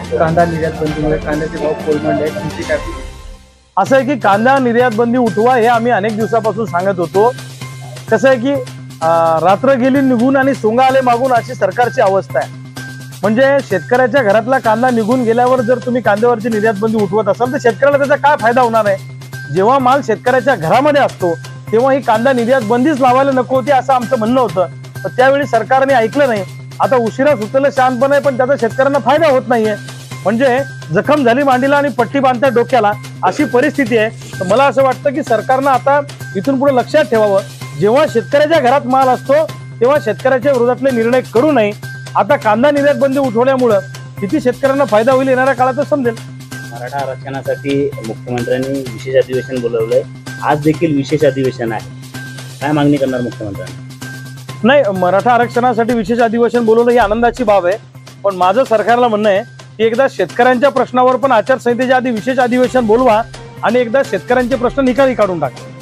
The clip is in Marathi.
कांदा निर्यात बंदीमुळे कांद्याचे भाव कोलमडले आहेत, तुमची काय? असं आहे की कांदा निर्यात बंदी उठवा हे आम्ही अनेक दिवसापासून सांगत होतो। कसं आहे की रात्र गेली निघून आणि सोंगा आले मागून अशी सरकारची अवस्था आहे। म्हणजे शेतकऱ्याच्या घरातला कांदा निघून गेल्यावर जर तुम्ही कांद्यावरची निर्यात बंदी उठवत असाल तर शेतकऱ्याला त्याचा काय फायदा होणार आहे? जेव्हा माल शेतकऱ्याच्या घरामध्ये असतो तेव्हा ही कांदा निर्यात बंदीच लावायला नको होती असं आमचं म्हणणं होतं, पण त्यावेळी सरकारने ऐकलं नाही। आता उशिरा सुचलं शांतपणे, पण त्याचा शेतकऱ्यांना फायदा होत नाहीये। म्हणजे जखम झाली मांडीला आणि पट्टी बांधता डोक्याला अशी परिस्थिती आहे। तर मला असं वाटतं की सरकारनं आता इथून पुढे लक्षात ठेवावं, जेव्हा शेतकऱ्याच्या घरात माल असतो तेव्हा शेतकऱ्याच्या विरोधातले निर्णय करू नये। आता कांदा निर्यात बंदी उठवल्यामुळे किती शेतकऱ्यांना फायदा होईल येणाऱ्या काळात समजेल। मराठा आरक्षणासाठी मुख्यमंत्र्यांनी विशेष अधिवेशन बोलवलंय, आज देखील विशेष अधिवेशन आहे, काय मागणी करणार मुख्यमंत्र्यांनी? नाही, मराठा आरक्षणासाठी विशेष अधिवेशन बोलवलं ही आनंदाची बाब आहे, पण माझं सरकारला म्हणणं आहे की एकदा शेतकऱ्यांच्या प्रश्नावर पण आचारसंहितेच्या आधी विशेष अधिवेशन बोलवा आणि एकदा शेतकऱ्यांचे प्रश्न निकाली काढून टाका।